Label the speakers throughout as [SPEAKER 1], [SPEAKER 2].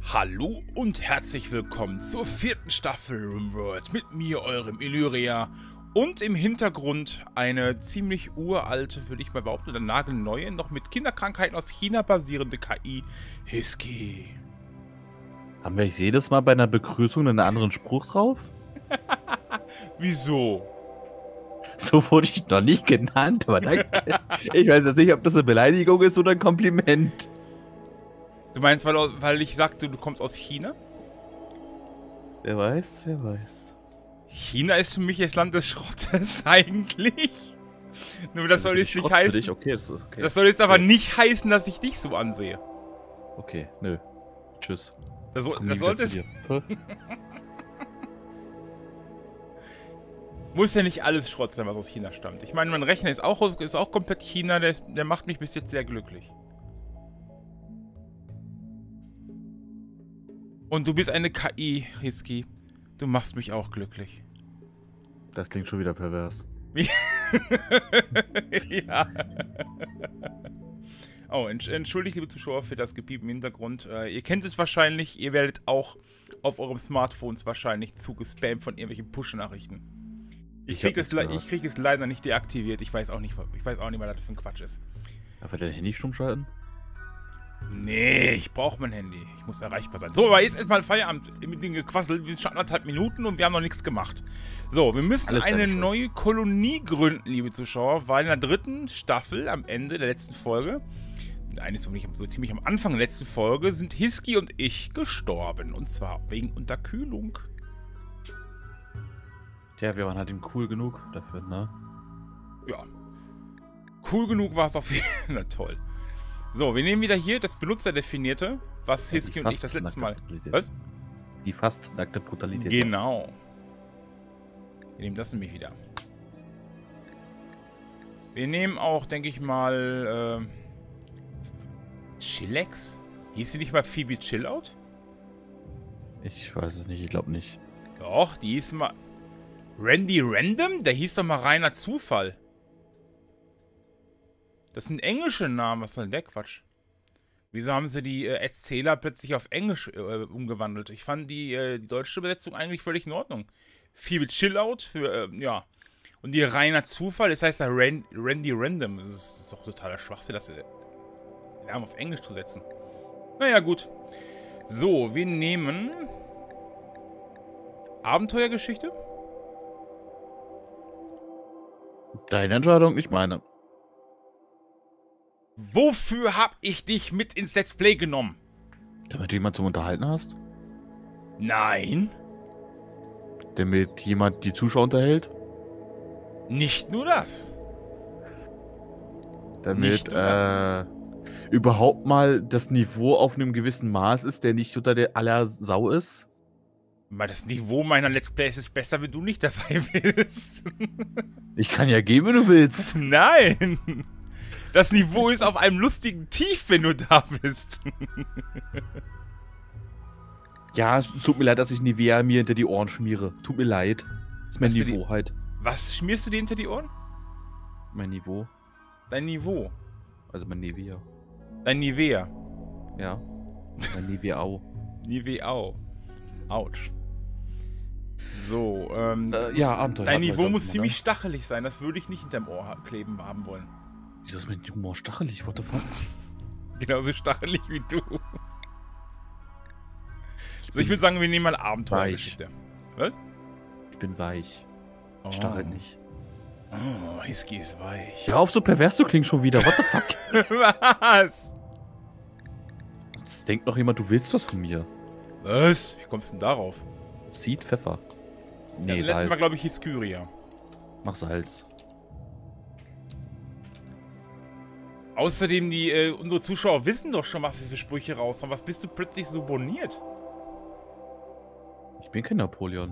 [SPEAKER 1] Hallo und herzlich willkommen zur 4. Staffel RimWorld mit mir, eurem Illyria, und im Hintergrund eine ziemlich uralte, würde ich mal behaupten, oder nagelneue, noch mit Kinderkrankheiten aus China basierende KI, Hisky.
[SPEAKER 2] Haben wir jetzt jedes Mal bei einer Begrüßung einen anderen Spruch drauf?
[SPEAKER 1] Wieso?
[SPEAKER 2] So wurde ich noch nicht genannt, aber danke. Ich weiß jetzt nicht, ob das eine Beleidigung ist oder ein Kompliment.
[SPEAKER 1] Du meinst, weil ich sagte, du kommst aus China?
[SPEAKER 2] Wer weiß, wer weiß.
[SPEAKER 1] China ist für mich das Land des Schrottes eigentlich. Nur das soll jetzt nicht heißen.
[SPEAKER 2] Okay, das ist okay.
[SPEAKER 1] Das soll jetzt aber nicht heißen, dass ich dich so ansehe.
[SPEAKER 2] Okay, nö. Tschüss.
[SPEAKER 1] Das sollte es. Muss ja nicht alles Schrott sein, was aus China stammt. Ich meine, mein Rechner ist auch komplett China, der macht mich bis jetzt sehr glücklich. Und du bist eine KI, Hisky. Du machst mich auch glücklich.
[SPEAKER 2] Das klingt schon wieder pervers.
[SPEAKER 1] Ja. Oh, entschuldigt, liebe Zuschauer, für das Gepiep im Hintergrund. Ihr kennt es wahrscheinlich, ihr werdet auch auf eurem Smartphones wahrscheinlich zugespammt von irgendwelchen Push-Nachrichten. Ich krieg es leider nicht deaktiviert. Ich weiß auch nicht, was das für ein Quatsch ist.
[SPEAKER 2] Darf er dein Handy stumm schalten?
[SPEAKER 1] Nee, ich brauche mein Handy. Ich muss erreichbar sein. So, aber jetzt erstmal Feierabend mit dem Gequassel. Wir sind schon 1,5 Minuten und wir haben noch nichts gemacht. So, wir müssen eine neue Kolonie gründen, liebe Zuschauer, weil in der 3. Staffel, am Ende der letzten Folge, eigentlich so ziemlich am Anfang der letzten Folge, sind Hisky und ich gestorben. Und zwar wegen Unterkühlung.
[SPEAKER 2] Tja, wir waren halt eben cool genug dafür, ne?
[SPEAKER 1] Ja. Cool genug war es auf jeden Fall. Na toll. So, wir nehmen wieder hier das Benutzerdefinierte, was Hisky und ich das letzte Mal... Was?
[SPEAKER 2] Die fast nackte Brutalität.
[SPEAKER 1] Genau. Wir nehmen das nämlich wieder. Wir nehmen auch, denke ich mal, Chillax? Hieß sie nicht mal Phoebe Chillout?
[SPEAKER 2] Ich weiß es nicht, ich glaube nicht.
[SPEAKER 1] Doch, die hieß mal... Randy Random? Der hieß doch mal reiner Zufall. Das sind englische Namen, was soll denn der Quatsch? Wieso haben sie die Erzähler plötzlich auf Englisch umgewandelt? Ich fand die deutsche Übersetzung eigentlich völlig in Ordnung. Viel Chillout für, ja. Und die reiner Zufall, das heißt ja Randy Random. Das ist doch totaler Schwachsinn, das Namen auf Englisch zu setzen. Naja, gut. So, wir nehmen Abenteuergeschichte.
[SPEAKER 2] Deine Entscheidung, nicht meine.
[SPEAKER 1] Wofür hab ich dich mit ins Let's Play genommen?
[SPEAKER 2] Damit du jemanden zum Unterhalten hast?
[SPEAKER 1] Nein.
[SPEAKER 2] Damit jemand die Zuschauer unterhält?
[SPEAKER 1] Nicht nur das.
[SPEAKER 2] Damit überhaupt mal das Niveau auf einem gewissen Maß ist, der nicht unter der aller Sau ist?
[SPEAKER 1] Weil das Niveau meiner Let's Plays ist besser, wenn du nicht dabei bist.
[SPEAKER 2] Ich kann ja gehen, wenn du willst.
[SPEAKER 1] Nein. Das Niveau ist auf einem lustigen Tief, wenn du da bist.
[SPEAKER 2] Ja, es tut mir leid, dass ich Nivea mir hinter die Ohren schmiere. Tut mir leid. Das ist mein Niveau halt.
[SPEAKER 1] Was schmierst du dir hinter die Ohren?
[SPEAKER 2] Mein Niveau.
[SPEAKER 1] Dein Niveau?
[SPEAKER 2] Also mein Nivea.
[SPEAKER 1] Dein Nivea?
[SPEAKER 2] Ja. Mein Niveau.
[SPEAKER 1] Niveau. Autsch. So,
[SPEAKER 2] ja, Abenteuer.
[SPEAKER 1] Dein Niveau muss ziemlich stachelig sein. Das würde ich nicht hinterm Ohr kleben haben wollen.
[SPEAKER 2] Wieso ist mein Humor stachelig? What the fuck?
[SPEAKER 1] Genauso stachelig wie du. So, ich würde sagen, wir nehmen mal Abenteuergeschichte. Was?
[SPEAKER 2] Ich bin weich. Stachelt nicht.
[SPEAKER 1] Oh, Hisky ist weich.
[SPEAKER 2] Hör auf, so pervers zu klingen schon wieder. What the fuck?
[SPEAKER 1] Was?
[SPEAKER 2] Jetzt denkt noch jemand, du willst was von mir.
[SPEAKER 1] Was? Wie kommst du denn darauf?
[SPEAKER 2] Seed, Pfeffer. Nee,
[SPEAKER 1] ja, letztes Mal, glaube ich, hieß Kyria.
[SPEAKER 2] Mach Salz.
[SPEAKER 1] Außerdem, unsere Zuschauer wissen doch schon, was wir für Sprüche raushauen. Was bist du plötzlich so boniert?
[SPEAKER 2] Ich bin kein Napoleon.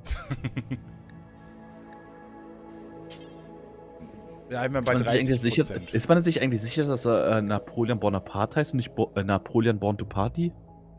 [SPEAKER 1] Ja, einmal bei 30%.
[SPEAKER 2] Ist man sich eigentlich sicher, dass er Napoleon Bonaparte heißt und nicht Napoleon Born to Party?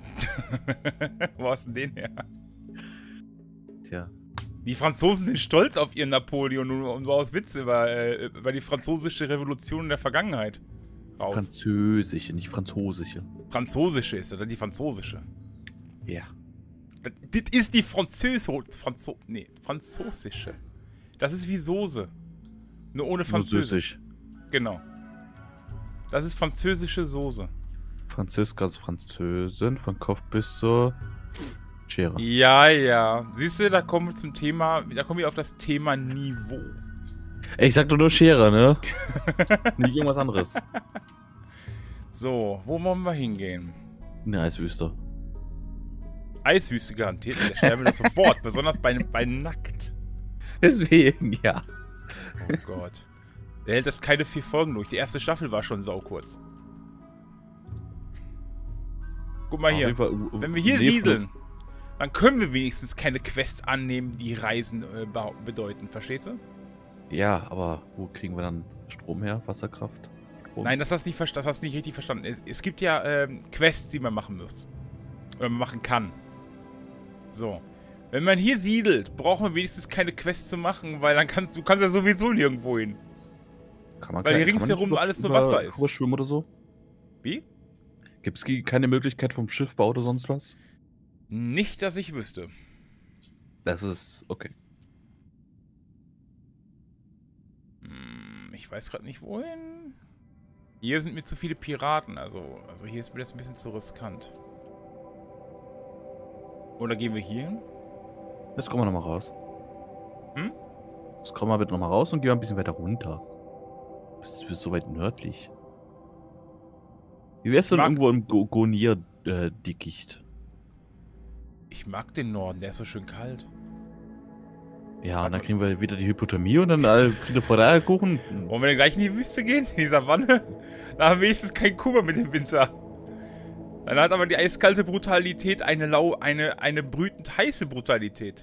[SPEAKER 1] Wo hast du denn den her?
[SPEAKER 2] Tja.
[SPEAKER 1] Die Franzosen sind stolz auf ihren Napoleon und nur aus Witz über die französische Revolution in der Vergangenheit raus.
[SPEAKER 2] Französische, nicht französische.
[SPEAKER 1] Französische ist, oder die französische?
[SPEAKER 2] Ja.
[SPEAKER 1] Das ist die französische. Das ist wie Soße. Nur ohne Französisch. Genau. Das ist französische Soße.
[SPEAKER 2] Franziska ist Französin, von Kopf bis zur Schere.
[SPEAKER 1] Ja, ja. Siehst du, da kommen wir zum Thema, da kommen wir auf das Thema Niveau.
[SPEAKER 2] Ey, ich sag doch nur Schere, ne? Nicht irgendwas anderes.
[SPEAKER 1] So, wo wollen wir hingehen?
[SPEAKER 2] Eine Eiswüste.
[SPEAKER 1] Eiswüste garantiert, da sterben wir das sofort, besonders bei nackt.
[SPEAKER 2] Deswegen, ja.
[SPEAKER 1] Oh Gott. Der hält das keine 4 Folgen durch. Die erste Staffel war schon saukurz. Guck mal hier. Wenn wir hier siedeln, dann können wir wenigstens keine Quest annehmen, die Reisen bedeuten. Verstehst du?
[SPEAKER 2] Ja, aber wo kriegen wir dann Strom her? Wasserkraft? Strom?
[SPEAKER 1] Nein, das hast du nicht richtig verstanden. Es gibt ja Quests, die man machen muss. Oder man machen kann. So. Wenn man hier siedelt, brauchen wir wenigstens keine Quest zu machen, weil dann kannst du ja sowieso nirgendwo hin. Weil hier ringsherum alles nur Wasser ist.
[SPEAKER 2] Schwimmen oder so?
[SPEAKER 1] Wie?
[SPEAKER 2] Gibt es keine Möglichkeit vom Schiffbau oder sonst was?
[SPEAKER 1] Nicht, dass ich wüsste.
[SPEAKER 2] Das ist okay.
[SPEAKER 1] Ich weiß gerade nicht, wohin. Hier sind mir zu viele Piraten, also hier ist mir das ein bisschen zu riskant. Oder gehen wir hier hin?
[SPEAKER 2] Jetzt kommen wir nochmal raus.
[SPEAKER 1] Hm?
[SPEAKER 2] Jetzt kommen wir bitte nochmal raus und gehen wir ein bisschen weiter runter. Du bist so weit nördlich. Wie wär's denn irgendwo im Gonir-Dickicht?
[SPEAKER 1] Ich mag den Norden, der ist so schön kalt.
[SPEAKER 2] Ja, und dann kriegen wir wieder die Hypothermie und dann Friede vor der Eierkuchen.
[SPEAKER 1] Wollen wir denn gleich in die Wüste gehen? In die Savanne? Da haben wir wenigstens keinen Kummer mit dem Winter. Dann hat aber die eiskalte Brutalität eine brütend heiße Brutalität.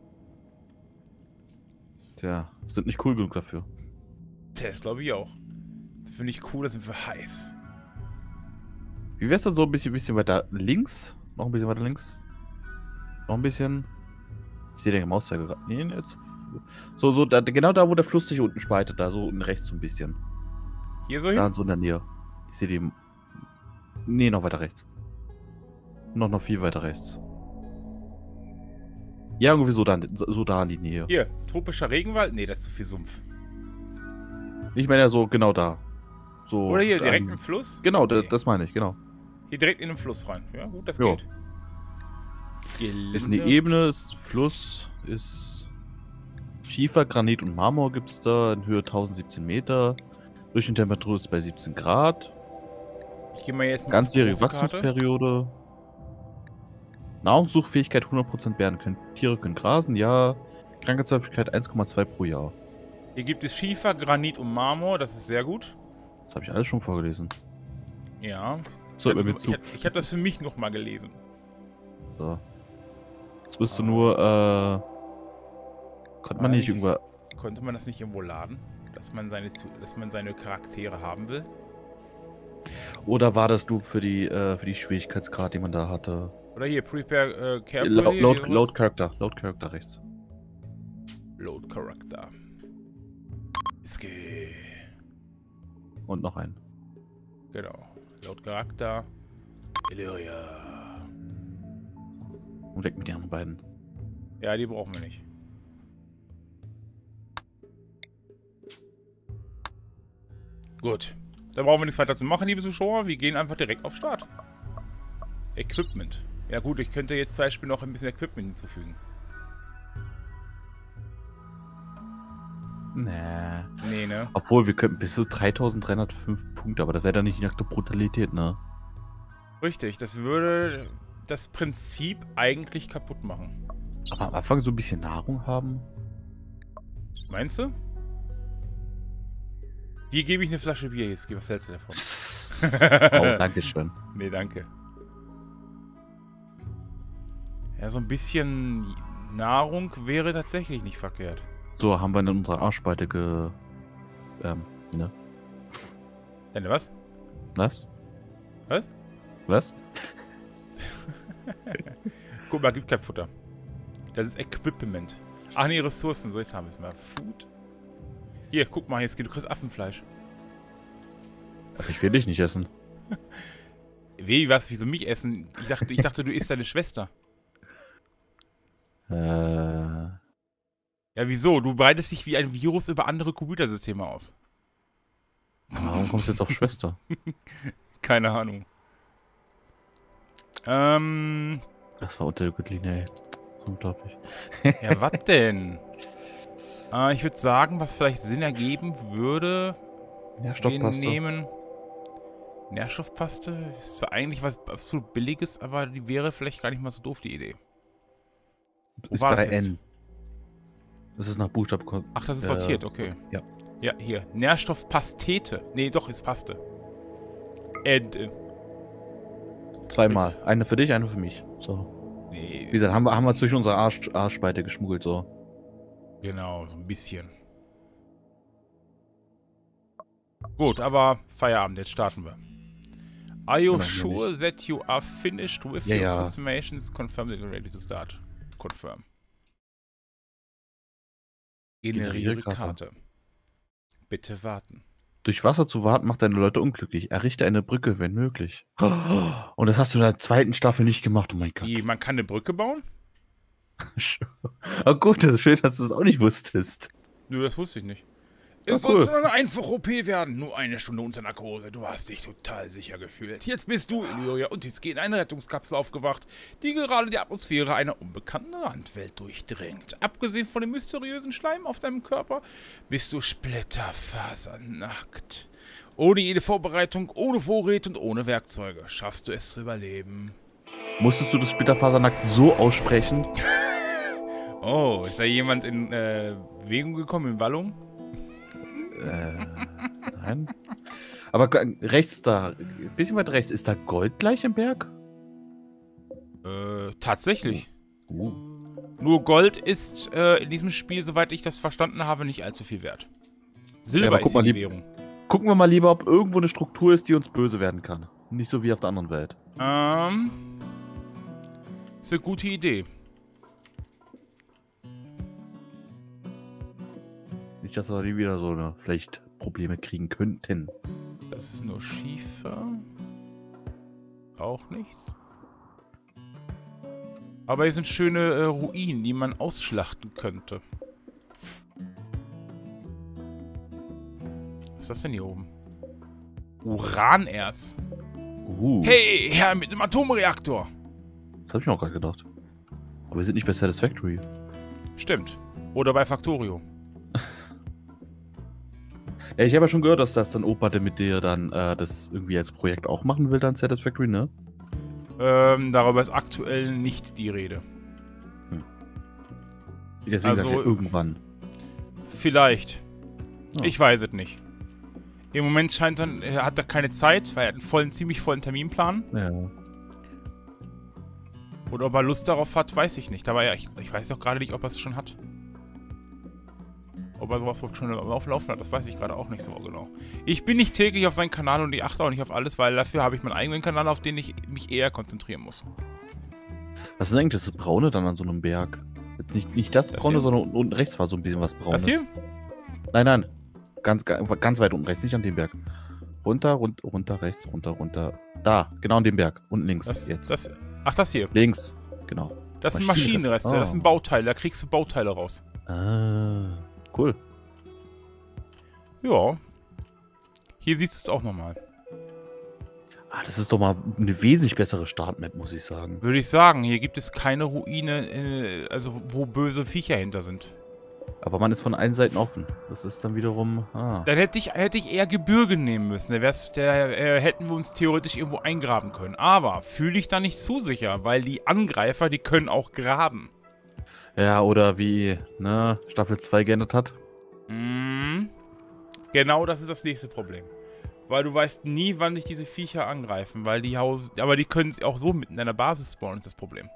[SPEAKER 2] Tja, sind nicht cool genug dafür.
[SPEAKER 1] Das glaube ich auch. Das finde ich cool, da sind wir heiß.
[SPEAKER 2] Wie wär's dann so ein bisschen weiter links? Noch ein bisschen weiter links? Noch ein bisschen. Ich sehe den Mauszeiger gerade. Nee, jetzt. So, genau da, wo der Fluss sich unten spaltet, da so unten rechts so ein bisschen.
[SPEAKER 1] Hier so hin?
[SPEAKER 2] Da so in der Nähe. Ich sehe die. Nee, noch weiter rechts. Noch viel weiter rechts. Ja, irgendwie so da in die Nähe.
[SPEAKER 1] Hier, tropischer Regenwald? Nee, das ist zu viel Sumpf.
[SPEAKER 2] Ich meine ja so genau da. So
[SPEAKER 1] oder hier, direkt im Fluss?
[SPEAKER 2] Genau, okay. Das meine ich, genau.
[SPEAKER 1] Hier direkt in den Fluss rein. Ja, gut, das geht.
[SPEAKER 2] Ist eine Ebene, ist Fluss, ist Schiefer, Granit und Marmor gibt es da, in Höhe 1017 Meter. Durchschnittstemperatur ist bei 17 Grad.
[SPEAKER 1] Ich gehe mal jetzt mal
[SPEAKER 2] ganzjährige Wachstumsperiode. Nahrungssuchfähigkeit 100% Bären. Tiere können grasen, ja. Krankheitshäufigkeit 1,2 pro Jahr.
[SPEAKER 1] Hier gibt es Schiefer, Granit und Marmor, das ist sehr gut.
[SPEAKER 2] Das habe ich alles schon vorgelesen.
[SPEAKER 1] Ja.
[SPEAKER 2] So,
[SPEAKER 1] ich hab das für mich nochmal gelesen.
[SPEAKER 2] So. Jetzt bist du nur, konnte man nicht irgendwo...
[SPEAKER 1] Konnte man das nicht irgendwo laden? Dass man seine Charaktere haben will?
[SPEAKER 2] Oder war das nur für die Schwierigkeitsgrad, die man da hatte?
[SPEAKER 1] Oder hier, Prepare Carefully.
[SPEAKER 2] Load Character rechts.
[SPEAKER 1] Load Character. Iske.
[SPEAKER 2] Und noch einen.
[SPEAKER 1] Genau. Load Charakter. Illyria.
[SPEAKER 2] Und weg mit den anderen beiden.
[SPEAKER 1] Ja, die brauchen wir nicht. Gut. Da brauchen wir nichts weiter zu machen, liebe Zuschauer. Wir gehen einfach direkt auf Start. Equipment. Ja gut, ich könnte jetzt zum Beispiel noch ein bisschen Equipment hinzufügen.
[SPEAKER 2] Nee.
[SPEAKER 1] Nee, ne?
[SPEAKER 2] Obwohl, wir könnten bis zu 3305 Punkte, aber das wäre dann nicht die nackte Brutalität, ne?
[SPEAKER 1] Richtig, das würde das Prinzip eigentlich kaputt machen.
[SPEAKER 2] Aber am Anfang so ein bisschen Nahrung haben?
[SPEAKER 1] Meinst du? Dir gebe ich eine Flasche Bier, jetzt was hältst du davon?
[SPEAKER 2] Oh, dankeschön.
[SPEAKER 1] Nee, danke. Ja, so ein bisschen Nahrung wäre tatsächlich nicht verkehrt.
[SPEAKER 2] So, haben wir in unserer Arschspalte ne?
[SPEAKER 1] Deine was?
[SPEAKER 2] Was?
[SPEAKER 1] Was?
[SPEAKER 2] Was?
[SPEAKER 1] Guck mal, gibt kein Futter. Das ist Equipment. Ach nee, Ressourcen. So, jetzt haben wir es mal. Food. Hier, guck mal, jetzt geht du kriegst Affenfleisch.
[SPEAKER 2] Aber ich will dich nicht essen.
[SPEAKER 1] Wie, was? Wieso mich essen? Ich dachte, du isst deine Schwester. Ja, wieso? Du breitest dich wie ein Virus über andere Computersysteme aus.
[SPEAKER 2] Warum kommst du jetzt auf Schwester?
[SPEAKER 1] Keine Ahnung.
[SPEAKER 2] Das war unter der Gürtellinie, ey. Das ist unglaublich.
[SPEAKER 1] Ja, was denn? Ich würde sagen, was vielleicht Sinn ergeben würde,
[SPEAKER 2] Nährstoffpaste.
[SPEAKER 1] wir nehmen Nährstoffpaste. Ist zwar eigentlich was absolut Billiges, aber die wäre vielleicht gar nicht mal so doof, die Idee.
[SPEAKER 2] Ist
[SPEAKER 1] war
[SPEAKER 2] bei
[SPEAKER 1] das jetzt?
[SPEAKER 2] N. Das ist nach Buchstaben.
[SPEAKER 1] Ach, das ist sortiert, okay.
[SPEAKER 2] Ja.
[SPEAKER 1] Ja, hier. Nährstoffpastete. Nee, doch, ist Paste.
[SPEAKER 2] Zweimal.
[SPEAKER 1] Jetzt.
[SPEAKER 2] Eine für dich, eine für mich. So.
[SPEAKER 1] Nee,
[SPEAKER 2] Wie gesagt, haben wir zwischen unserer Arschspalte geschmuggelt, so.
[SPEAKER 1] genau, so ein bisschen. Gut, aber Feierabend, jetzt starten wir. Are you
[SPEAKER 2] Genau,
[SPEAKER 1] sure that you are finished with
[SPEAKER 2] Ja,
[SPEAKER 1] your
[SPEAKER 2] ja.
[SPEAKER 1] customizations? Confirm that you're ready to start. Confirm. Generiere Karte. Bitte warten.
[SPEAKER 2] Durch Wasser zu warten macht deine Leute unglücklich. Errichte eine Brücke, wenn möglich. Und das hast du in der zweiten Staffel nicht gemacht, oh mein Gott.
[SPEAKER 1] Wie, man kann eine Brücke bauen?
[SPEAKER 2] Oh gut, das ist schön, dass du es auch nicht wusstest.
[SPEAKER 1] Nö, das wusste ich nicht.
[SPEAKER 2] Ja,
[SPEAKER 1] Es
[SPEAKER 2] cool.
[SPEAKER 1] sollte eine einfache OP werden. Nur eine Stunde unter Narkose. Du hast dich total sicher gefühlt. Jetzt bist du, Illyria und Tiski, in einer Rettungskapsel aufgewacht, die gerade die Atmosphäre einer unbekannten Randwelt durchdringt. Abgesehen von dem mysteriösen Schleim auf deinem Körper, bist du splitterfasernackt. Ohne jede Vorbereitung, ohne Vorräte und ohne Werkzeuge schaffst du es zu überleben.
[SPEAKER 2] Musstest du das Splitterfasernackt so aussprechen?
[SPEAKER 1] Oh, ist da jemand in Bewegung gekommen, in Wallung?
[SPEAKER 2] Nein. Aber rechts da, ein bisschen weit rechts, ist da Gold gleich im Berg?
[SPEAKER 1] Tatsächlich. Nur Gold ist in diesem Spiel, soweit ich das verstanden habe, nicht allzu viel wert. Silber
[SPEAKER 2] aber guck
[SPEAKER 1] ist
[SPEAKER 2] mal,
[SPEAKER 1] die Währung.
[SPEAKER 2] Gucken wir mal lieber, ob irgendwo eine Struktur ist, die uns böse werden kann. Nicht so wie auf der anderen Welt.
[SPEAKER 1] Ist eine gute Idee.
[SPEAKER 2] Nicht, dass wir die wieder so eine, vielleicht Probleme kriegen könnten.
[SPEAKER 1] Das ist nur Schiefer. Auch nichts. Aber hier sind schöne Ruinen, die man ausschlachten könnte. Was ist das denn hier oben? Uranerz. Hey, Herr mit dem Atomreaktor.
[SPEAKER 2] Das habe ich mir auch gerade gedacht. Aber wir sind nicht bei Satisfactory.
[SPEAKER 1] Stimmt. Oder bei Factorio.
[SPEAKER 2] Ja, ich habe ja schon gehört, dass das dann Opa, der mit dir dann das irgendwie als Projekt auch machen will, dann Satisfactory, ne?
[SPEAKER 1] Darüber ist aktuell nicht die Rede.
[SPEAKER 2] Deswegen
[SPEAKER 1] Also,
[SPEAKER 2] sagt er irgendwann.
[SPEAKER 1] Vielleicht.
[SPEAKER 2] Ja.
[SPEAKER 1] Ich weiß es nicht. Im Moment hat er keine Zeit, weil er hat einen ziemlich vollen Terminplan.
[SPEAKER 2] Ja.
[SPEAKER 1] Oder ob er Lust darauf hat, weiß ich nicht. Aber ja, ich weiß auch gerade nicht, ob er es schon hat. Ob er sowas schon laufen hat, das weiß ich gerade auch nicht so genau. Ich bin nicht täglich auf seinen Kanal und ich achte auch nicht auf alles, weil dafür habe ich meinen eigenen Kanal, auf den ich mich eher konzentrieren muss.
[SPEAKER 2] Was ist eigentlich das Braune dann an so einem Berg? Nicht das Braune,
[SPEAKER 1] hier?
[SPEAKER 2] sondern unten rechts war so ein bisschen was Braunes.
[SPEAKER 1] Das hier?
[SPEAKER 2] Nein. Ganz weit unten rechts, nicht an dem Berg. Runter, rechts, runter. Da, genau an dem Berg. Unten links.
[SPEAKER 1] Ach, das hier.
[SPEAKER 2] Links, genau.
[SPEAKER 1] Das sind Maschinenreste, das sind Bauteile, da kriegst du Bauteile raus.
[SPEAKER 2] Ah, cool.
[SPEAKER 1] Ja. Hier siehst du es auch nochmal.
[SPEAKER 2] Das ist doch mal eine wesentlich bessere Startmap, muss ich sagen.
[SPEAKER 1] Würde ich sagen, hier gibt es keine Ruine, also wo böse Viecher hinter sind.
[SPEAKER 2] Aber man ist von allen Seiten offen. Das ist dann wiederum...
[SPEAKER 1] Dann hätte ich eher Gebirge nehmen müssen. Da hätten wir uns theoretisch irgendwo eingraben können. Aber fühle ich da nicht zu sicher, weil die Angreifer, die können auch graben.
[SPEAKER 2] Ja, oder wie Staffel 2 geändert hat.
[SPEAKER 1] Genau, das ist das nächste Problem. Weil du weißt nie, wann dich diese Viecher angreifen, weil aber die können auch so mitten in deiner Basis spawnen, ist das Problem.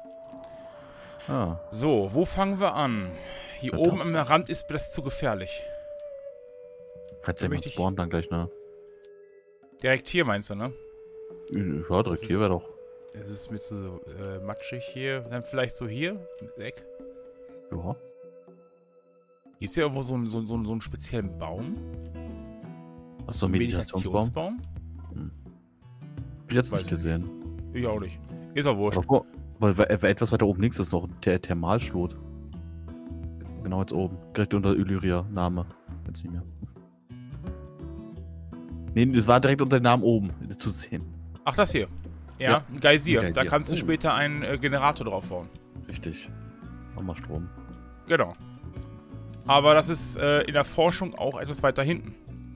[SPEAKER 1] So, wo fangen wir an? Hier oben am Rand ist das zu gefährlich.
[SPEAKER 2] Falls jemand spawnt, dann gleich, ne?
[SPEAKER 1] Direkt hier meinst du, ne?
[SPEAKER 2] Ja, direkt hier wäre doch.
[SPEAKER 1] Es ist mit so matschig hier. Dann vielleicht so hier, im Eck.
[SPEAKER 2] Ja.
[SPEAKER 1] Hier ist ja irgendwo so einen speziellen Baum.
[SPEAKER 2] Achso, ein Meditationsbaum? ich jetzt
[SPEAKER 1] Weiß
[SPEAKER 2] nicht
[SPEAKER 1] ich
[SPEAKER 2] gesehen.
[SPEAKER 1] Ich auch nicht. Ist auch wurscht.
[SPEAKER 2] Aber weil etwas weiter oben links ist noch der Thermalschlot. Genau jetzt oben. Direkt unter Illyria. Name. Jetzt nicht mehr. Nee, das war direkt unter dem Namen oben zu sehen.
[SPEAKER 1] Ach, das hier. Ja,
[SPEAKER 2] Ja,
[SPEAKER 1] ein Geysir.
[SPEAKER 2] ein Geysir.
[SPEAKER 1] Da kannst du
[SPEAKER 2] Oh.
[SPEAKER 1] später einen Generator draufhauen.
[SPEAKER 2] Richtig. Nochmal Strom.
[SPEAKER 1] Genau. Aber das ist in der Forschung auch etwas weiter hinten.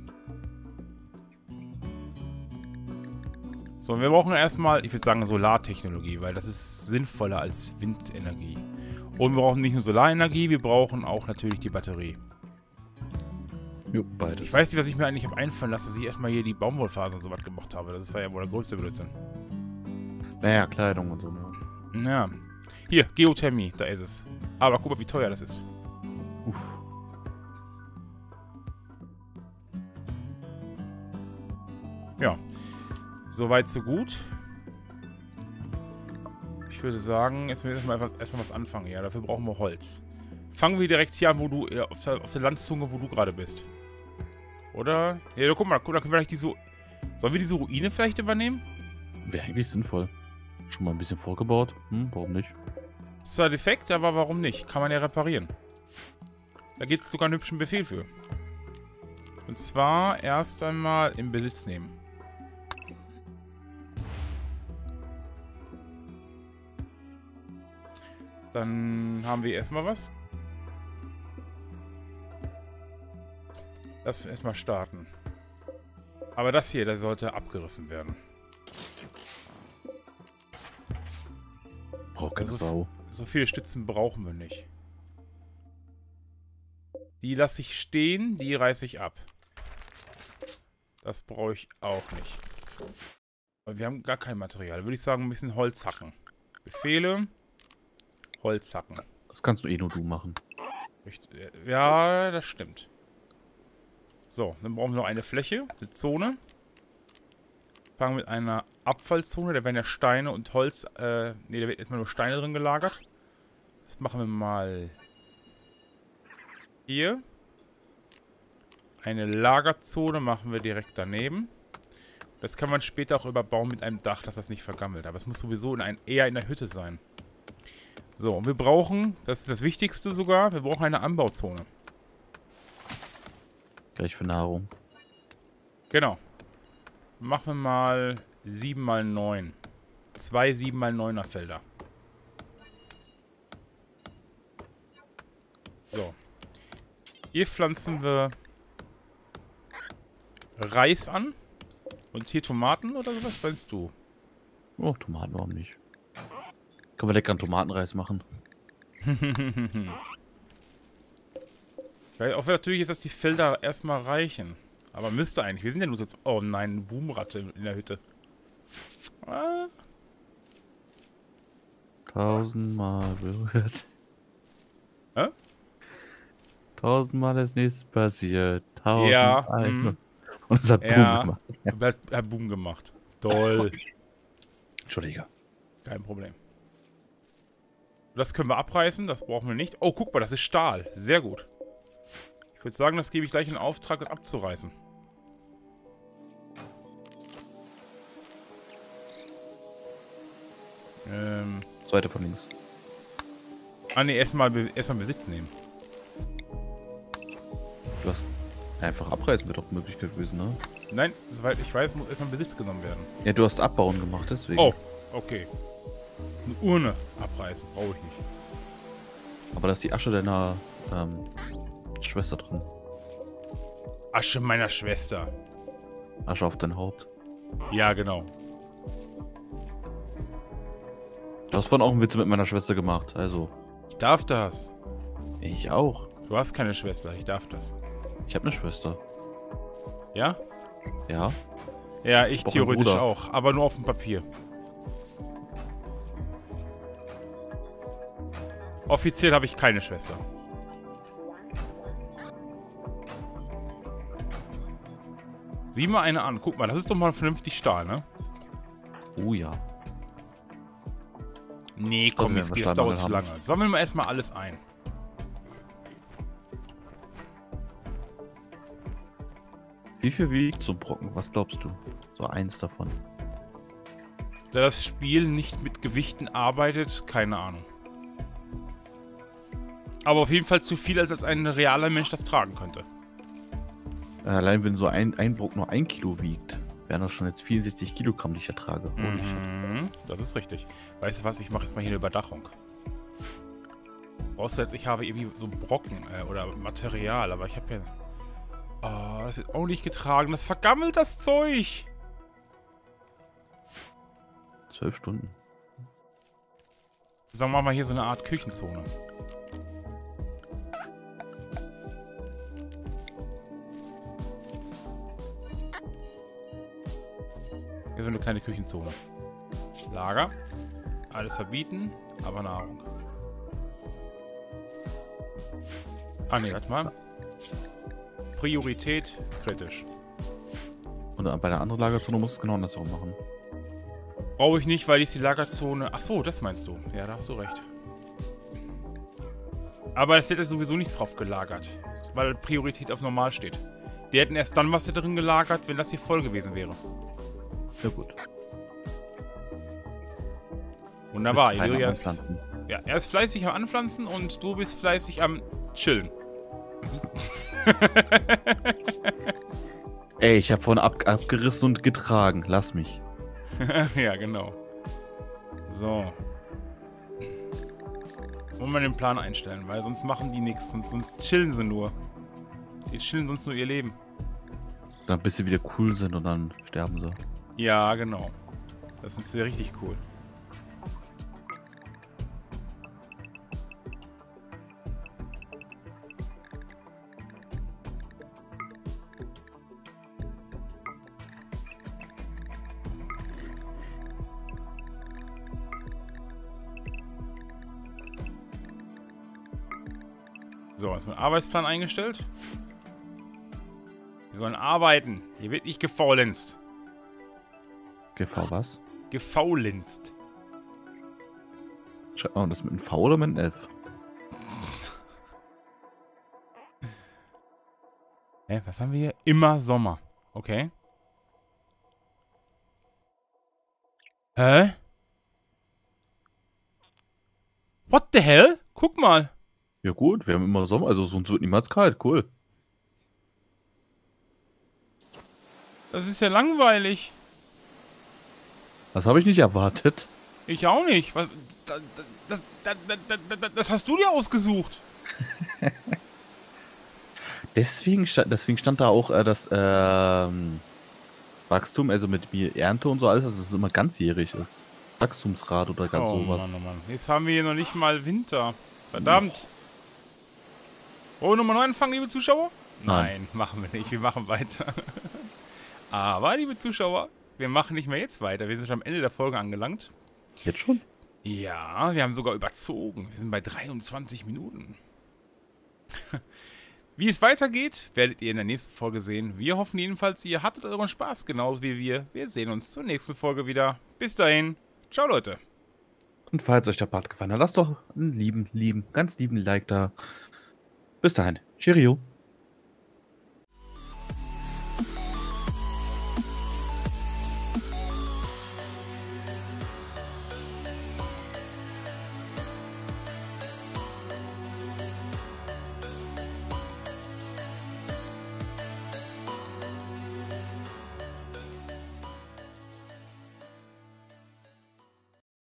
[SPEAKER 1] So, wir brauchen erstmal, ich würde sagen, Solartechnologie, weil das ist sinnvoller als Windenergie. Und wir brauchen nicht nur Solarenergie, wir brauchen auch natürlich die Batterie.
[SPEAKER 2] Jo, beides.
[SPEAKER 1] Ich weiß nicht, was ich mir eigentlich habe einfallen lassen, dass ich erstmal hier die Baumwollfasern so was gemacht habe. Das war ja wohl der größte Blödsinn.
[SPEAKER 2] Naja, Kleidung und so. Ne?
[SPEAKER 1] Ja. Hier, Geothermie, da ist es. Aber guck mal, wie teuer das ist.
[SPEAKER 2] Uff.
[SPEAKER 1] Ja. Soweit, so gut. Ich würde sagen, jetzt müssen wir erstmal was anfangen. Ja, dafür brauchen wir Holz. Fangen wir direkt hier an, wo du, auf der Landzunge, wo du gerade bist. Oder? Ja, guck mal, da können wir vielleicht diese... Sollen wir diese Ruine vielleicht übernehmen?
[SPEAKER 2] Wäre eigentlich sinnvoll. Schon mal ein bisschen vorgebaut. Warum nicht?
[SPEAKER 1] Ist zwar defekt, aber warum nicht? Kann man ja reparieren. Da gibt es sogar einen hübschen Befehl für. Und zwar erst einmal in Besitz nehmen. Dann haben wir erstmal was. Lass erstmal starten. Aber das hier, das sollte abgerissen werden.
[SPEAKER 2] Braucht keine
[SPEAKER 1] Also,
[SPEAKER 2] Sau.
[SPEAKER 1] so viele Stützen brauchen wir nicht. Die lasse ich stehen, die reiße ich ab. Das brauche ich auch nicht. Aber wir haben gar kein Material. Würde ich sagen, ein bisschen Holz hacken. Befehle. Holz hacken.
[SPEAKER 2] Das kannst du eh nur du machen.
[SPEAKER 1] Ja, das stimmt. So, dann brauchen wir noch eine Fläche, eine Zone. Fangen mit einer Abfallzone, da werden ja Steine und Holz, ne, da wird erstmal nur Steine drin gelagert. Das machen wir mal hier. Eine Lagerzone machen wir direkt daneben. Das kann man später auch überbauen mit einem Dach, dass das nicht vergammelt. Aber es muss sowieso eher in der Hütte sein. So, und wir brauchen, das ist das Wichtigste sogar, wir brauchen eine Anbauzone.
[SPEAKER 2] Gleich für Nahrung.
[SPEAKER 1] Genau. Machen wir mal 7×9. 2 7×9er Felder. So. Hier pflanzen wir Reis an. Und hier Tomaten oder sowas, weißt du?
[SPEAKER 2] Oh, Tomaten, warum nicht? Können wir leckeren Tomatenreis machen?
[SPEAKER 1] Weil auch natürlich ist, dass die Felder erstmal reichen. Aber müsste eigentlich. Wir sind ja nur so... Oh nein, eine Boomratte in der Hütte. Ah.
[SPEAKER 2] 1000-mal berührt.
[SPEAKER 1] Hä?
[SPEAKER 2] 1000-mal ist nichts passiert. 1000
[SPEAKER 1] Ja.
[SPEAKER 2] Und es hat Boom gemacht.
[SPEAKER 1] Hat Boom gemacht. Toll.
[SPEAKER 2] Entschuldige.
[SPEAKER 1] Kein Problem. Das können wir abreißen. Das brauchen wir nicht. Oh, guck mal, das ist Stahl. Sehr gut. Ich würde sagen, das gebe ich gleich in Auftrag, das abzureißen.
[SPEAKER 2] Zweite von links.
[SPEAKER 1] Ah ne, erstmal Besitz nehmen.
[SPEAKER 2] Du hast einfach abreißen wäre doch eine Möglichkeit gewesen, ne?
[SPEAKER 1] Nein, soweit ich weiß, muss erstmal Besitz genommen werden.
[SPEAKER 2] Ja, du hast Abbauen gemacht, deswegen.
[SPEAKER 1] Oh, okay. Eine Urne abreißen, brauche ich nicht.
[SPEAKER 2] Aber da ist die Asche deiner Schwester drin.
[SPEAKER 1] Asche meiner Schwester.
[SPEAKER 2] Asche auf dein Haupt.
[SPEAKER 1] Ja, genau.
[SPEAKER 2] Du hast vorhin auch einen Witz mit meiner Schwester gemacht, also.
[SPEAKER 1] Ich darf das.
[SPEAKER 2] Ich auch.
[SPEAKER 1] Du hast keine Schwester, ich darf das.
[SPEAKER 2] Ich habe eine Schwester.
[SPEAKER 1] Ja?
[SPEAKER 2] Ja.
[SPEAKER 1] Ja, ich
[SPEAKER 2] Doch, ein
[SPEAKER 1] theoretisch
[SPEAKER 2] Bruder.
[SPEAKER 1] auch, aber nur auf dem Papier. Offiziell habe ich keine Schwester. Sieh mal eine an. Guck mal, das ist doch mal vernünftig Stahl, ne?
[SPEAKER 2] Oh ja.
[SPEAKER 1] Nee, komm,
[SPEAKER 2] Also,
[SPEAKER 1] jetzt
[SPEAKER 2] wenn wir
[SPEAKER 1] das dauert
[SPEAKER 2] Stahlmangel
[SPEAKER 1] zu
[SPEAKER 2] haben.
[SPEAKER 1] lange. Sammeln wir erstmal alles ein.
[SPEAKER 2] Wie viel wiegt so ein Brocken? Was glaubst du? So eins davon.
[SPEAKER 1] Da das Spiel nicht mit Gewichten arbeitet, keine Ahnung. Aber auf jeden Fall zu viel, als ein realer Mensch das tragen könnte.
[SPEAKER 2] Allein wenn so ein Brock nur 1 Kilo wiegt, wären das schon jetzt 64 Kilogramm, die ich ertrage.
[SPEAKER 1] Das ist richtig. Weißt du was, ich mache jetzt mal hier eine Überdachung. Vorausgesetzt, ich habe irgendwie so Brocken oder Material, aber ich habe ja... Oh, das wird auch nicht getragen. Das vergammelt das Zeug.
[SPEAKER 2] 12 Stunden.
[SPEAKER 1] Sagen wir mal hier so eine Art Küchenzone. Hier so eine kleine Küchenzone. Lager. Alles verbieten, aber Nahrung. Ah ne, warte mal. Priorität kritisch.
[SPEAKER 2] Und bei der anderen Lagerzone musst du es genau andersrum machen.
[SPEAKER 1] Brauche ich nicht, weil die ist die Lagerzone... Ach so, das meinst du. Ja, da hast du recht. Aber es hätte sowieso nichts drauf gelagert. Weil Priorität auf normal steht. Die hätten erst dann was da drin gelagert, wenn das hier voll gewesen wäre.
[SPEAKER 2] Ja gut.
[SPEAKER 1] Wunderbar, Elias. Ja, er ist fleißig am Anpflanzen und du bist fleißig am Chillen.
[SPEAKER 2] Ey, ich habe vorhin abgerissen und getragen. Lass mich.
[SPEAKER 1] Ja, genau. So. Wollen wir den Plan einstellen, weil sonst machen die nichts. Sonst chillen sie nur. Die chillen sonst nur ihr Leben.
[SPEAKER 2] Dann bis sie wieder cool sind und dann sterben sie.
[SPEAKER 1] Ja, genau. Das ist ja richtig cool. So, ist mein Arbeitsplan eingestellt. Wir sollen arbeiten. Hier wird nicht gefaulenzt.
[SPEAKER 2] Gefahr was?
[SPEAKER 1] Gefaulenzt.
[SPEAKER 2] Schreibt man das mit einem V oder mit einem F?
[SPEAKER 1] Hä, was haben wir hier? Immer Sommer. Okay. Hä? What the hell? Guck mal.
[SPEAKER 2] Ja gut, wir haben immer Sommer, also sonst wird niemals kalt, cool.
[SPEAKER 1] Das ist ja langweilig.
[SPEAKER 2] Das habe ich nicht erwartet.
[SPEAKER 1] Ich auch nicht. Was? Das hast du dir ausgesucht.
[SPEAKER 2] Deswegen stand da auch das Wachstum, also mit mir Ernte und so alles, dass es immer ganzjährig ist. Wachstumsrad oder ganz sowas.
[SPEAKER 1] Mann, oh Mann. Jetzt haben wir hier noch nicht mal Winter. Verdammt. Wollen wir nochmal neu anfangen, liebe Zuschauer? Nein, machen wir nicht. Wir machen weiter. Aber, liebe Zuschauer, wir machen nicht mehr jetzt weiter. Wir sind schon am Ende der Folge angelangt.
[SPEAKER 2] Jetzt schon?
[SPEAKER 1] Ja, wir haben sogar überzogen. Wir sind bei 23 Minuten. Wie es weitergeht, werdet ihr in der nächsten Folge sehen. Wir hoffen jedenfalls, ihr hattet euren Spaß genauso wie wir. Wir sehen uns zur nächsten Folge wieder. Bis dahin. Ciao, Leute.
[SPEAKER 2] Und falls euch der Part gefallen hat, lasst doch einen ganz lieben Like da. Bis dahin. Cheerio.